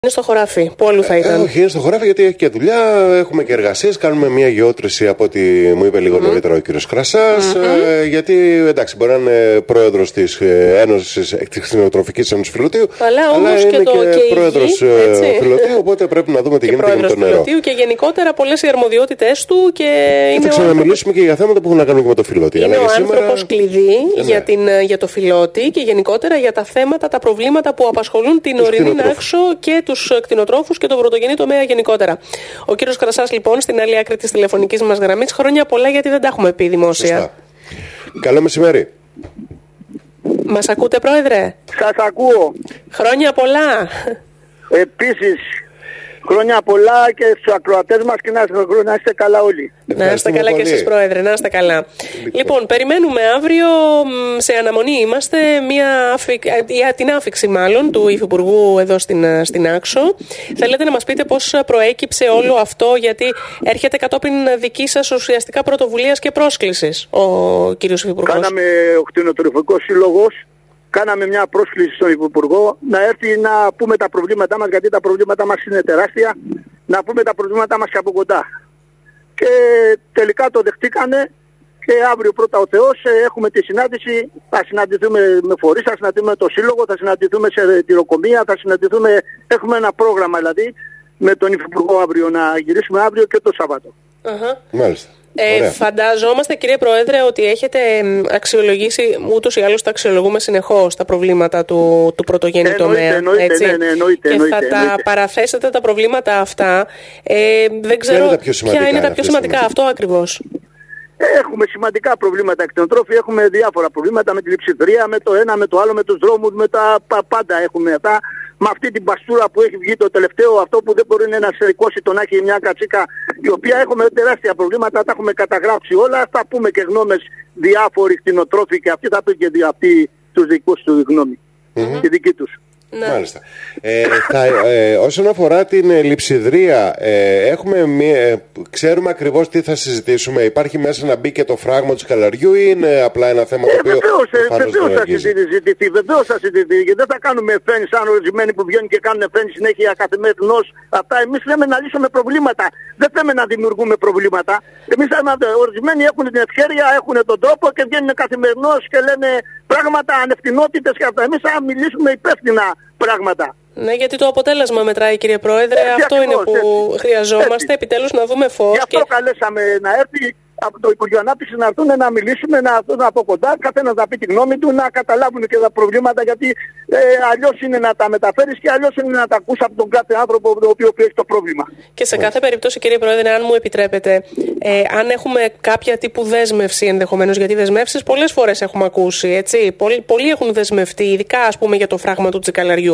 Είναι στο χωράφι. Πού αλλού θα ήταν? Όχι, είναι στο χωράφι γιατί έχει και δουλειά, έχουμε και εργασίες. Κάνουμε μια γεώτρηση από ό,τι μου είπε λίγο νωρίτερα ο κύριος Κρασάς. Γιατί εντάξει, μπορεί να είναι πρόεδρος της Ένωσης, της Κτηνοτροφικής Ένωσης Φιλωτίου, αλλά όμως είναι και πρόεδρος Φιλωτίου. Οπότε πρέπει να δούμε τι γίνεται με το νερό. Φιλωτίου και γενικότερα πολλές οι αρμοδιότητες του. Και θα ξαναμιλήσουμε και για θέματα που έχουν να κάνουν και με το Φιλότη. Είναι ο άνθρωπος κλειδί για το Φιλότη και γενικότερα για τα θέματα, τα προβλήματα που απασχολούν την ορεινή Νάξο και τους κτηνοτρόφους και τον πρωτογενή τομέα γενικότερα. Ο κύριος Κρασάς, λοιπόν, στην άλλη άκρη της τηλεφωνικής μας γραμμής. Χρόνια πολλά, γιατί δεν τα έχουμε πει δημόσια. Σωστά. Καλό μεσημέρι. Μας ακούτε, Πρόεδρε? Σας ακούω. Χρόνια πολλά. Επίσης, χρόνια πολλά και στους ακροατές μας και να είστε καλά όλοι. Να είστε καλά και εσείς, Πρόεδρε, να είστε καλά. Λοιπόν, περιμένουμε αύριο, σε αναμονή είμαστε, την άφιξη μάλλον του Υφυπουργού εδώ στην Άξο. Θέλετε να μας πείτε πώς προέκυψε όλο αυτό, γιατί έρχεται κατόπιν δική σας ουσιαστικά πρωτοβουλίας και πρόσκλησης ο κύριος Υφυπουργός? Κάναμε ο Κτηνοτροφικός Σύλλογος, κάναμε μια πρόσκληση στον Υπουργό να έρθει να πούμε τα προβλήματά μας, γιατί τα προβλήματά μας είναι τεράστια, να πούμε τα προβλήματά μας και από κοντά. Και τελικά το δεχτήκανε και αύριο πρώτα ο Θεός έχουμε τη συνάντηση, θα συναντηθούμε με φορείς, θα συναντηθούμε με το Σύλλογο, θα συναντηθούμε σε τυροκομεία, έχουμε ένα πρόγραμμα δηλαδή με τον Υφυπουργό αύριο να γυρίσουμε αύριο και το Σαββάτο. Μάλιστα. Φαντάζομαστε, κύριε Πρόεδρε, ότι έχετε αξιολογήσει, ούτως ή άλλως τα αξιολογούμε συνεχώς, τα προβλήματα του πρωτογενή τομέα. Εννοείται. Και θα τα παραθέσετε τα προβλήματα αυτά. Δεν ξέρω ποια είναι τα πιο σημαντικά. Αυτό ακριβώς. Έχουμε σημαντικά προβλήματα κτηνοτρόφοι, έχουμε διάφορα προβλήματα με τη λειψιδρία, με το ένα, με το άλλο, με τους δρόμους, με τα πάντα έχουμε αυτά. Με αυτή την παστούρα που έχει βγει το τελευταίο, αυτό που δεν μπορεί να σε σηκώσει τον Άκη μια κατσίκα, η οποία έχουμε τεράστια προβλήματα, τα έχουμε καταγράψει όλα, θα πούμε και γνώμες διάφοροι κτηνοτρόφοι και αυτοί θα πει και αυτοί τους δικούς του γνώμη, τη δική τους. Ναι. Μάλιστα. Όσον αφορά την λειψιδρία, ξέρουμε ακριβώς τι θα συζητήσουμε. Υπάρχει μέσα να μπει και το φράγμα του σκαλαριού ή είναι απλά ένα θέμα το οποίο βεβαίως θα συζητηθεί, βεβαίως θα συζητηθεί. Και δεν θα κάνουμε φαίνεις σαν ορισμένοι που βγαίνουν και κάνουν φαίνεις συνέχεια καθημερινώς. Αυτά εμείς λέμε να λύσουμε προβλήματα. Δεν θέλουμε να δημιουργούμε προβλήματα. Εμείς ορισμένοι έχουν την ευκαιρία, έχουν τον τρόπο και βγαίνουν καθημερινώς και λένε πράγματα ανευθυνότητες και αυτά. Εμείς θα μιλήσουμε υπεύθυνα πράγματα. Ναι, γιατί το αποτέλεσμα μετράει, κύριε Πρόεδρε. Αυτό είναι που χρειαζόμαστε. Επιτέλους να δούμε φως. Γι' αυτό καλέσαμε να έρθει από το Υπουργείο Ανάπτυξης να έρθουν να μιλήσουμε, να έρθουν από κοντά, καθένας να πει τη γνώμη του, να καταλάβουν και τα προβλήματα, γιατί αλλιώς είναι να τα μεταφέρεις και αλλιώς είναι να τα ακούς από τον κάθε άνθρωπο ο οποίος έχει το πρόβλημα. Και σε κάθε περίπτωση, κύριε Πρόεδρε, αν μου επιτρέπετε, αν έχουμε κάποια τύπου δέσμευση ενδεχομένως, γιατί δεσμεύσεις πολλές φορές έχουμε ακούσει, έτσι. Πολλοί έχουν δεσμευτεί, ειδικά ας πούμε για το φράγμα του τσικαλαριού.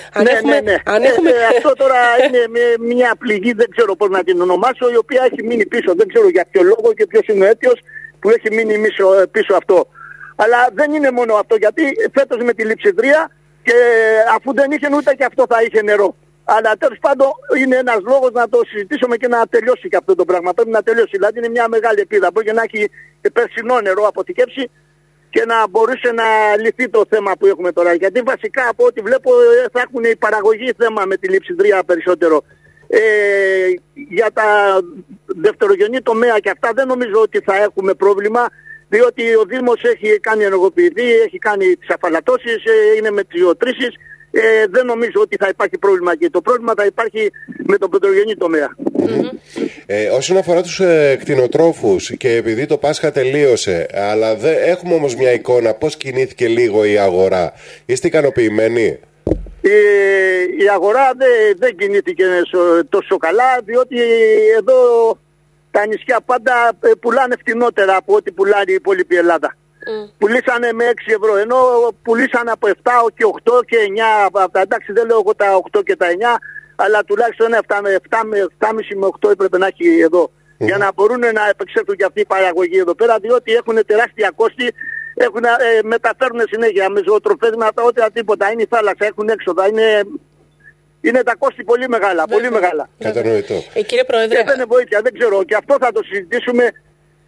Αυτό τώρα είναι μια πληγή, δεν ξέρω πώς να την ονομάσω, η οποία έχει μείνει πίσω. Δεν ξέρω για ποιο λόγο και ποιος είναι ο αίτιος που έχει μείνει πίσω αυτό. Αλλά δεν είναι μόνο αυτό, γιατί φέτος με τη λειψιδρία και αφού δεν είχε ούτε και αυτό θα είχε νερό. Αλλά τέλος πάντων είναι ένας λόγος να το συζητήσουμε και να τελειώσει και αυτό το πράγμα. Πρέπει να τελειώσει, δηλαδή είναι μια μεγάλη ελπίδα. Μπορεί να έχει περσινό νερό αποθηκεύσει και να μπορούσε να λυθεί το θέμα που έχουμε τώρα. Γιατί βασικά από ό,τι βλέπω θα έχουν η παραγωγή θέμα με τη λειψιδρία περισσότερο. Για τα δευτερογενή τομέα και αυτά δεν νομίζω ότι θα έχουμε πρόβλημα, διότι ο Δήμος έχει κάνει ενεργοποιηθεί, έχει κάνει τις αφαλατώσεις, είναι με τις ιωτρήσεις. Δεν νομίζω ότι θα υπάρχει πρόβλημα εκεί. Το πρόβλημα θα υπάρχει με τον πρωτογενή τομέα. Όσον αφορά τους κτηνοτρόφους, και επειδή το Πάσχα τελείωσε, αλλά έχουμε όμως μια εικόνα πώς κινήθηκε λίγο η αγορά. Είστε ικανοποιημένοι? Η αγορά δεν κινήθηκε τόσο καλά, διότι εδώ τα νησιά πάντα πουλάνε φτηνότερα από ό,τι πουλάει η υπόλοιπη Ελλάδα. Πουλήσανε με 6 ευρώ, ενώ πουλήσανε από 7 και 8 και 9. Εντάξει, δεν λέω εγώ τα 8 και τα 9, αλλά τουλάχιστον 7 με 7,5 με 8 έπρεπε να έχει εδώ. Για να μπορούν να επεξέλθουν και αυτή η παραγωγή εδώ πέρα, διότι έχουν τεράστια κόστη. Μεταφέρουν συνέχεια με ζωοτροφές, με αυτά, ό,τι τίποτα. Είναι η θάλασσα, έχουν έξοδα. Είναι τα κόστη πολύ μεγάλα. Πολύ μεγάλα. Κατανοητό. Κύριε Πρόεδρε, δεν είναι βοήθεια, δεν ξέρω. Και αυτό θα το συζητήσουμε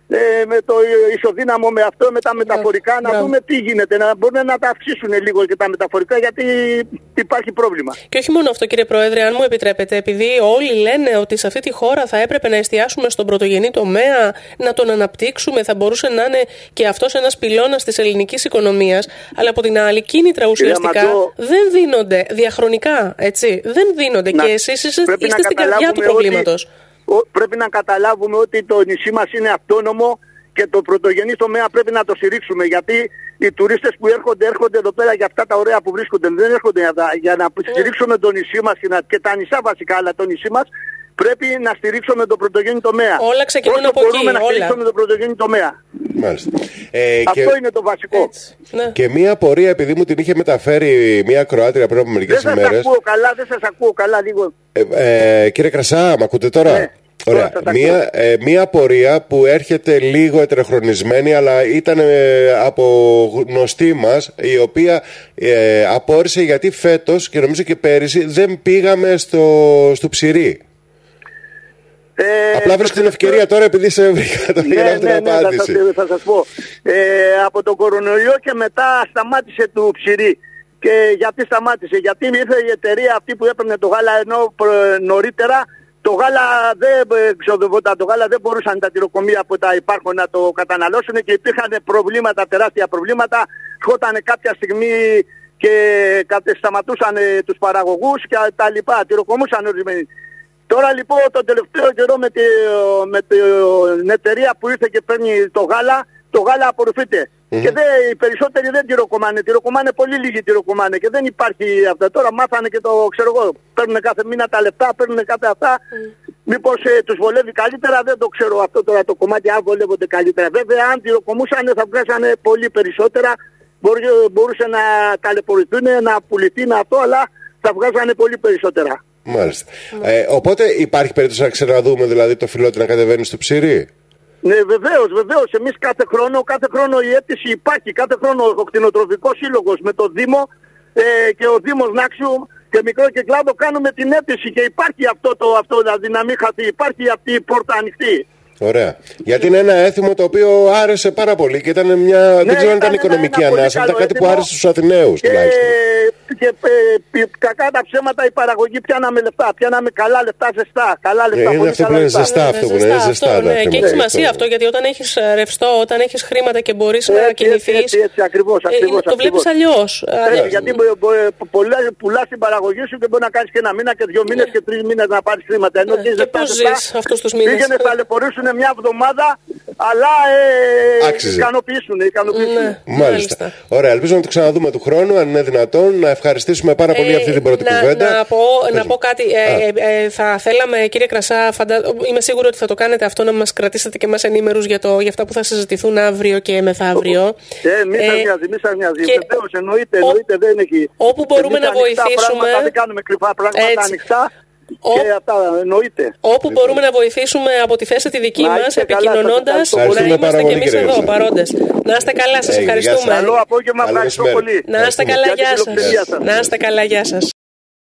με το ισοδύναμο με αυτό, με τα μεταφορικά, να δούμε τι γίνεται, να μπορούν να τα αυξήσουν λίγο και τα μεταφορικά, γιατί υπάρχει πρόβλημα. Και όχι μόνο αυτό, κύριε Πρόεδρε, αν μου επιτρέπετε, επειδή όλοι λένε ότι σε αυτή τη χώρα θα έπρεπε να εστιάσουμε στον πρωτογενή τομέα, να τον αναπτύξουμε, θα μπορούσε να είναι και αυτός ένας πυλώνας της ελληνικής οικονομίας, αλλά από την άλλη κίνητρα ουσιαστικά δεν δίνονται διαχρονικά, έτσι, δεν δίνονται και εσείς είστε στην καρδιά του προβλήματος. Πρέπει να καταλάβουμε ότι το νησί μας είναι αυτόνομο και το πρωτογενή τομέα πρέπει να το στηρίξουμε, γιατί οι τουρίστες που έρχονται εδώ πέρα για αυτά τα ωραία που βρίσκονται, δεν έρχονται για να στηρίξουμε το νησί μας και τα νησιά βασικά, αλλά το νησί μας πρέπει να στηρίξουμε το πρωτογενή τομέα. Όλα ξεκινούν από εκεί. Μπορούμε να στηρίξουμε το πρωτογενή τομέα. Μάλιστα. Αυτό είναι το βασικό. Ναι. Και μία πορεία, επειδή μου την είχε μεταφέρει μία Κροάτρια πριν από μερικές ημέρες. Δεν σας ακούω καλά λίγο. Κύριε Κρασά, μ' ακούτε τώρα? Ναι. Ωραία. Μία πορεία που έρχεται λίγο ετεροχρονισμένη, αλλά ήταν από γνωστή μας, η οποία απόρρισε γιατί φέτος και νομίζω και πέρυσι δεν πήγαμε στο Ψηρή. Απλά βρίσκω την ευκαιρία τώρα, επειδή σε βρήκα τώρα για να έχω την απάντηση. Θα σας πω. Από τον κορονοϊό και μετά σταμάτησε του Ψηρή. Και γιατί σταμάτησε? Γιατί ήρθε η εταιρεία αυτή που έπαιρνε το γάλα, ενώ νωρίτερα το γάλα δεν ξοδευόταν, το γάλα δεν μπορούσαν τα τυροκομεία που τα υπάρχουν να το καταναλώσουν και υπήρχαν προβλήματα, τεράστια προβλήματα. Ερχόταν κάποια στιγμή και σταματούσαν τους παραγωγούς και τα λοιπά, τυροκομούσαν ορισμένοι. Τώρα λοιπόν το τελευταίο καιρό με την εταιρεία που ήρθε και παίρνει το γάλα απορροφείται. Και οι περισσότεροι δεν τυροκομάνε, πολύ λίγοι τυροκομάνε και δεν υπάρχει αυτό. Τώρα μάθανε και το ξέρω εγώ, παίρνουν κάθε μήνα τα λεπτά, παίρνουν κάθε αυτά. Μήπως τους βολεύει καλύτερα, δεν το ξέρω αυτό τώρα το κομμάτι, αν βολεύονται καλύτερα. Βέβαια αν τυροκομούσαν θα βγάζανε πολύ περισσότερα, μπορούσε να ταλαιπωρηθούν, να πουληθεί αυτό, αλλά θα βγάζανε πολύ περισσότερα. Μάλιστα. Οπότε υπάρχει περίπτωση να ξαναδούμε δηλαδή το φιλότι να κατεβαίνει στο Ψηρή? Ναι, βεβαίως. Εμείς κάθε χρόνο η αίτηση υπάρχει. Κάθε χρόνο ο κτηνοτροφικός σύλλογος με το Δήμο και ο Δήμος Νάξιου και Μικρό Κυκλάδο κάνουμε την αίτηση και υπάρχει αυτό δηλαδή να μην χαθεί. Υπάρχει αυτή η πόρτα ανοιχτή. Ωραία. Γιατί είναι ένα έθιμο το οποίο άρεσε πάρα πολύ και ήταν μια. Δεν ξέρω αν ήταν οικονομική ανάσα, ήταν κάτι που άρεσε στους Αθηναίους τουλάχιστον. Και κακά τα ψέματα η παραγωγή πιάναμε λεφτά. Πιάναμε καλά λεφτά, ζεστά. Καλά λεφτά, είναι αυτό που είναι ζεστά, αυτό που είναι ζεστά. Και έχει σημασία αυτό, γιατί όταν έχεις ρευστό, όταν έχεις χρήματα και μπορείς να κινηθείς. Έτσι, ακριβώς. Το βλέπεις αλλιώς. Γιατί πουλάς την παραγωγή σου και μπορεί να κάνεις και ένα μήνα και 2 μήνες και 3 μήνες να πάρεις χρήματα. Και πώς ζεις αυτούς τους μήνες? Πήγαινε, ταλαιπωρήσουν μια εβδομάδα, αλλά ικανοποιήσουν. Μάλιστα. Ωραία, ελπίζω να το ξαναδούμε του χρόνου, αν είναι δυνατόν. Να ευχαριστήσουμε πάρα πολύ αυτή την πρώτη κουβέντα. Να πω κάτι. Θα θέλαμε, κύριε Κρασά, είμαι σίγουρη ότι θα το κάνετε αυτό, να μας κρατήσετε και μας ενήμερους για αυτά που θα συζητηθούν αύριο και μεθαύριο. Μη σας νοιάζει. Βεβαίως, εννοείται, δεν έχει. Όπου μπορούμε να βοηθήσουμε. Δεν κάνουμε κρυφά πράγματα, ανοιχτά. Και αυτά εννοείται. Όπου μπορούμε να βοηθήσουμε από τη θέση τη δική μας, επικοινωνώντας, να είμαστε και εμείς εδώ παρόντες. Να είστε καλά, σας ευχαριστούμε. Καλό απόγευμα, ευχαριστώ πολύ. Να είστε καλά, γεια σας. Να είστε καλά, γεια σας.